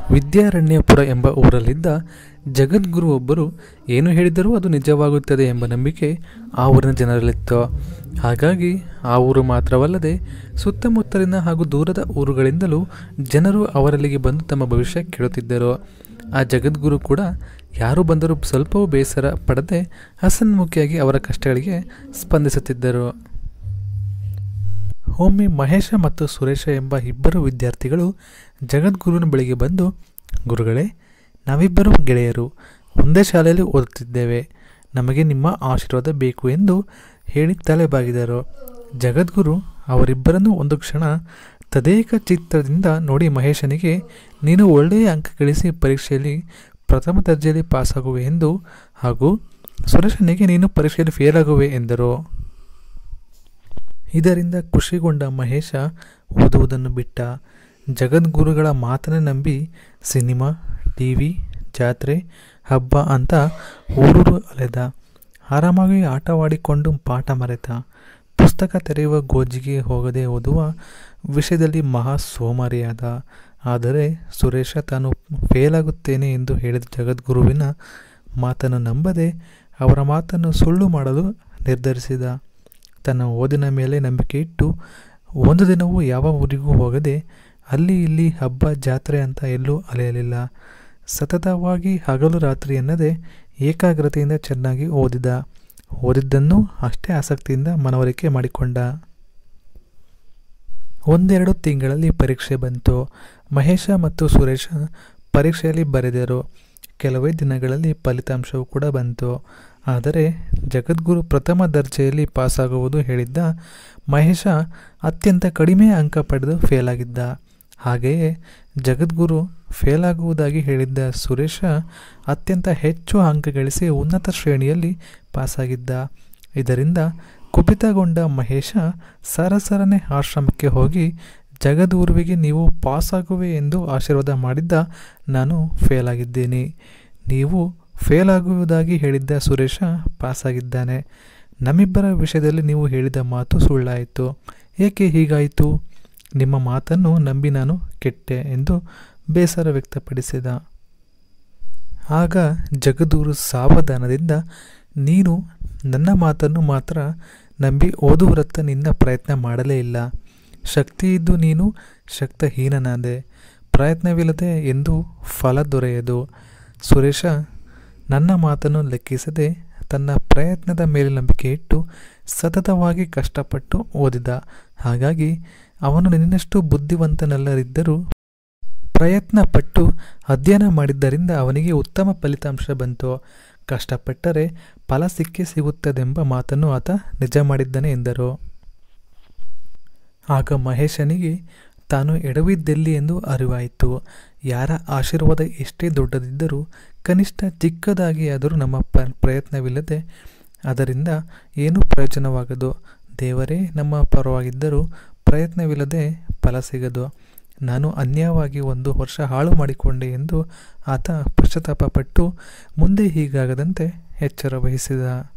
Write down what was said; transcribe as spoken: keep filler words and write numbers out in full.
ವಿದ್ಯಾರಣ್ಯಪುರ ಎಂಬ ಊರಲ್ಲಿದ್ದ ಜಗದ್ಗುರು ಒಬ್ಬರು ಏನು ಹೇಳಿದರೂ ಅದು ನಿಜವಾಗುತ್ತದೆ ಎಂಬ ನಂಬಿಕೆ ಆ ಊರಿನ ಜನರಲ್ಲಿತ್ತು. ಹಾಗಾಗಿ ಆ ಊರು ಮಾತ್ರವಲ್ಲದೆ ಸುತ್ತಮುತ್ತಲಿನ ಹಾಗೂ ದೂರದ ಊರುಗಳಿಂದಲೂ ಜನರು ಅವರಲ್ಲಿಗೆ ಬಂದು ತಮ್ಮ ಭವಿಷ್ಯ ಕೇಳುತ್ತಿದ್ದರು. ಆ ಜಗದ್ಗುರು ಕೂಡ ಯಾರು ಬಂದರೂ ಸ್ವಲ್ಪವೂ ಬೇಸರ ಪಡದೆ ಹಸನ್ಮುಖಿಯಾಗಿ ಅವರ ಕಷ್ಟಗಳಿಗೆ ಸ್ಪಂದಿಸುತ್ತಿದ್ದರು. ಒಮ್ಮೆ ಮಹೇಶ ಮತ್ತು ಸುರೇಶ ಎಂಬ ಇಬ್ಬರು ವಿದ್ಯಾರ್ಥಿಗಳು ಜಗದ್ಗುರುವಿನ ಬಳಿಗೆ ಬಂದು, ಗುರುಗಳೇ, ನಾವಿಬ್ಬರು ಗೆಳೆಯರು ಒಂದೇ ಶಾಲೆಯಲ್ಲಿ ಓದುತ್ತಿದ್ದೇವೆ, ನಮಗೆ ನಿಮ್ಮ ಆಶೀರ್ವಾದ ಬೇಕು ಎಂದು ಹೇಳಿ ತಲೆಬಾಗಿದರು. ಜಗದ್ಗುರು ಅವರಿಬ್ಬರನ್ನು ಒಂದು ಕ್ಷಣ ತದೇಕ ಚಿತ್ರದಿಂದ ನೋಡಿ ಮಹೇಶನಿಗೆ, ನೀನು ಒಳ್ಳೆಯ ಅಂಕ ಗಳಿಸಿ ಪರೀಕ್ಷೆಯಲ್ಲಿ ಪ್ರಥಮ ದರ್ಜೆಯಲ್ಲಿ ಪಾಸಾಗುವೆ ಎಂದು ಹಾಗೂ ಸುರೇಶನಿಗೆ ನೀನು ಪರೀಕ್ಷೆಯಲ್ಲಿ ಫೇಲ್ ಆಗುವೆ ಎಂದರು. ಇದರಿಂದ ಖುಷಿಗೊಂಡ ಮಹೇಶ ಓದುವುದನ್ನು ಬಿಟ್ಟ. ಜಗದ್ಗುರುಗಳ ಮಾತನ್ನೇ ನಂಬಿ ಸಿನಿಮಾ, ಟಿ ವಿ, ಜಾತ್ರೆ, ಹಬ್ಬ ಅಂತ ಊರೂರು ಅಲೆದ. ಆರಾಮಾಗಿ ಆಟವಾಡಿಕೊಂಡು ಪಾಠ ಮರೆತ. ಪುಸ್ತಕ ತೆರೆಯುವ ಗೋಜಿಗೆ ಹೋಗದೆ ಓದುವ ವಿಷಯದಲ್ಲಿ ಮಹಾ ಸೋಮಾರಿಯಾದ. ಆದರೆ ಸುರೇಶ ತಾನು ಫೇಲಾಗುತ್ತೇನೆ ಎಂದು ಹೇಳಿದ ಜಗದ್ಗುರುವಿನ ಮಾತನ್ನು ನಂಬದೆ ಅವರ ಮಾತನ್ನು ಸುಳ್ಳು ಮಾಡಲು ನಿರ್ಧರಿಸಿದ. ತನ್ನ ಓದಿನ ಮೇಲೆ ನಂಬಿಕೆ ಇಟ್ಟು ಒಂದು ದಿನವೂ ಯಾವ ಊರಿಗೂ ಹೋಗದೆ ಅಲ್ಲಿ ಇಲ್ಲಿ ಹಬ್ಬ ಜಾತ್ರೆ ಅಂತ ಎಲ್ಲೂ ಅಲೆಯಲಿಲ್ಲ. ಸತತವಾಗಿ ಹಗಲು ರಾತ್ರಿ ಎನ್ನದೆ ಏಕಾಗ್ರತೆಯಿಂದ ಚೆನ್ನಾಗಿ ಓದಿದ. ಓದಿದ್ದನ್ನು ಅಷ್ಟೇ ಆಸಕ್ತಿಯಿಂದ ಮನವರಿಕೆ ಮಾಡಿಕೊಂಡ. ಒಂದೆರಡು ತಿಂಗಳಲ್ಲಿ ಪರೀಕ್ಷೆ ಬಂತು. ಮಹೇಶ ಮತ್ತು ಸುರೇಶ ಪರೀಕ್ಷೆಯಲ್ಲಿ ಬರೆದರು. ಕೆಲವೇ ದಿನಗಳಲ್ಲಿ ಫಲಿತಾಂಶವೂ ಕೂಡ ಬಂತು. ಆದರೆ ಜಗದ್ಗುರು ಪ್ರಥಮ ದರ್ಜೆಯಲ್ಲಿ ಪಾಸಾಗುವುದು ಹೇಳಿದ್ದ ಮಹೇಶ ಅತ್ಯಂತ ಕಡಿಮೆ ಅಂಕ ಪಡೆದು ಫೇಲಾಗಿದ್ದ. ಹಾಗೆಯೇ ಜಗದ್ಗುರು ಫೇಲಾಗುವುದಾಗಿ ಹೇಳಿದ್ದ ಸುರೇಶ ಅತ್ಯಂತ ಹೆಚ್ಚು ಅಂಕ ಗಳಿಸಿ ಉನ್ನತ ಶ್ರೇಣಿಯಲ್ಲಿ ಪಾಸಾಗಿದ್ದ. ಇದರಿಂದ ಕುಪಿತಗೊಂಡ ಮಹೇಶ ಸರಸರನೆ ಆಶ್ರಮಕ್ಕೆ ಹೋಗಿ ಜಗದ್ಗುರುವಿಗೆ, ನೀವು ಪಾಸಾಗುವೆ ಎಂದು ಆಶೀರ್ವಾದ ಮಾಡಿದ್ದ ನಾನು ಫೇಲಾಗಿದ್ದೀನಿ. ನೀವು ಫೇಲಾಗುವುದಾಗಿ ಹೇಳಿದ್ದ ಸುರೇಶ ಪಾಸಾಗಿದ್ದಾನೆ. ನಮ್ಮಿಬ್ಬರ ವಿಷಯದಲ್ಲಿ ನೀವು ಹೇಳಿದ ಮಾತು ಸುಳ್ಳಾಯಿತು. ಏಕೆ ಹೀಗಾಯಿತು? ನಿಮ್ಮ ಮಾತನ್ನು ನಂಬಿ ನಾನು ಕೆಟ್ಟೆ ಎಂದು ಬೇಸರ ವ್ಯಕ್ತಪಡಿಸಿದ. ಆಗ ಜಗದ್ಗುರು ಸಾವಧಾನದಿಂದ, ನೀನು ನನ್ನ ಮಾತನ್ನು ಮಾತ್ರ ನಂಬಿ ಓದುವರತ್ತ ನಿನ್ನ ಪ್ರಯತ್ನ ಮಾಡಲೇ ಇಲ್ಲ. ಶಕ್ತಿಯಿದ್ದು ನೀನು ಶಕ್ತಹೀನನಾದೆ. ಪ್ರಯತ್ನವಿಲ್ಲದೆ ಎಂದು ಫಲ ದೊರೆಯದು. ಸುರೇಶ ನನ್ನ ಮಾತನ್ನು ಲೆಕ್ಕಿಸದೆ ತನ್ನ ಪ್ರಯತ್ನದ ಮೇಲೆ ನಂಬಿಕೆ ಇಟ್ಟು ಸತತವಾಗಿ ಕಷ್ಟಪಟ್ಟು ಓದಿದ. ಹಾಗಾಗಿ ಅವನು ನಿನ್ನಷ್ಟು ಬುದ್ಧಿವಂತನಲ್ಲದಿದ್ದರೂ ಪ್ರಯತ್ನಪಟ್ಟು ಅಧ್ಯಯನ ಮಾಡಿದ್ದರಿಂದ ಅವನಿಗೆ ಉತ್ತಮ ಫಲಿತಾಂಶ ಬಂತು. ಕಷ್ಟಪಟ್ಟರೆ ಫಲ ಸಿಕ್ಕೇ ಸಿಗುತ್ತದೆಂಬ ಮಾತನ್ನು ಆತ ನಿಜ ಮಾಡಿದ್ದಾನೆ ಎಂದರು. ಆಗ ಮಹೇಶನಿಗೆ ತಾನು ಎಡವಿದ್ದೆಲ್ಲಿ ಎಂದು ಅರಿವಾಯಿತು. ಯಾರ ಆಶೀರ್ವಾದ ಎಷ್ಟೇ ದೊಡ್ಡದಿದ್ದರೂ ಕನಿಷ್ಠ ಚಿಕ್ಕದಾಗಿ ಆದರೂ ನಮ್ಮ ಪ ಪ್ರಯತ್ನವಿಲ್ಲದೆ ಅದರಿಂದ ಏನೂ ಪ್ರಯೋಜನವಾಗದು. ದೇವರೇ ನಮ್ಮ ಪರವಾಗಿದ್ದರೂ ಪ್ರಯತ್ನವಿಲ್ಲದೆ ಫಲ ಸಿಗದು. ನಾನು ಅನ್ಯಾಯವಾಗಿ ಒಂದು ವರ್ಷ ಹಾಳು ಮಾಡಿಕೊಂಡೆ ಎಂದು ಆತ ಪಶ್ಚಾತ್ತಾಪಪಟ್ಟು ಮುಂದೆ ಹೀಗಾಗದಂತೆ ಎಚ್ಚರ ವಹಿಸಿದ.